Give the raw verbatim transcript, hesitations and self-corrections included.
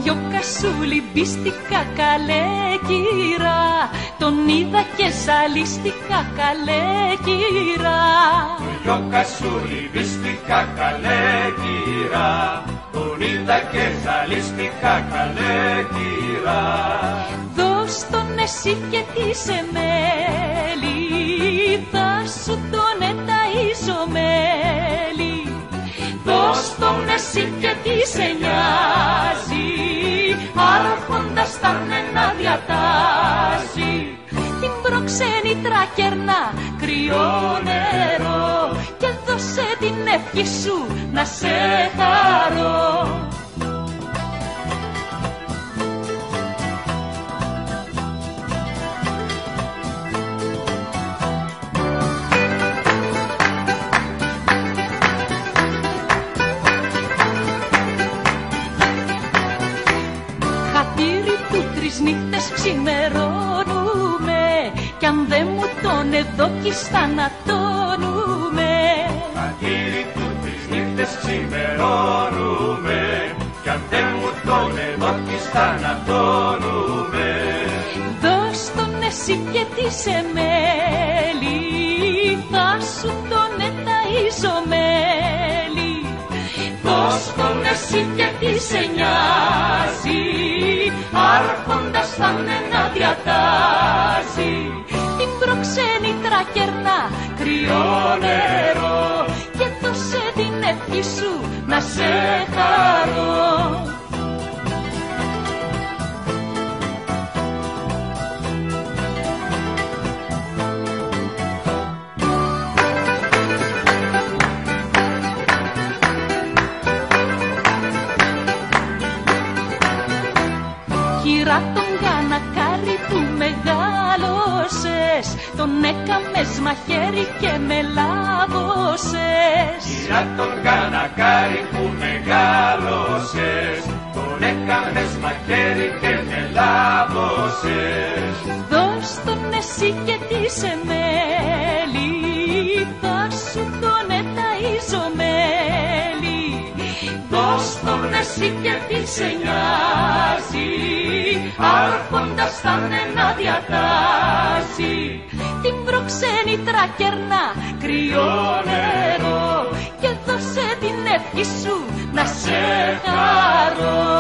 γιο Κασούλη μπίστηκα καλέ κύρα, τον είδα και ζαλίστηκα καλέ κύρα. Τον γιο Κασούλη μπίστηκα καλέ κύρα, τον είδα και ζαλίστηκα καλέ κύρα. Δώσ' τον εσύ και τη μέλη, θα σου τον εταΐζω μέλη. Δώσ' τον εσύ και τι σε νοιάζει, άρχοντας θα να διατάζει. Την προξένη τρακερνά κρυό νερό και δώσε την ευχή σου να σε χαρώ. Τρεις νύχτες ξημερώνουμε κι αν δεν μου τον εδώκεις θανατώνουμε. Χατήρι του τρεις νύχτες ξημερώνουμε κι αν δεν μου τον εδώκεις θανατώνουμε. Δώσ' τον εσύ και τη σε μέλη, θα σου τον εταΐζω μέλη. Δώσ' τον εσύ και τι σε νοιάζει, άρχοντας θα να διατάζει. Την προξένη τρακερνά κρυό νερό και δώσε την ευχή σου να σε χαρώ. Κυρά τον γανακάρι που μεγάλωσες, τον έκαμες μαχαίρι και με λάβωσες. Κυρά τον γανακάρι που μεγάλωσες, τον έκαμες μαχαίρι και με λάβωσες. Δώσ' τον εσύ και τι σε μέλη, θα σου τον εταΐζω μέλη. Δώσ' τον εσύ και τι σε νοιάζει, άρχοντας θα να διατάζει. Την προξένη τρακερνά κρυό νερό και δώσε την ευχή σου να σε χαρώ.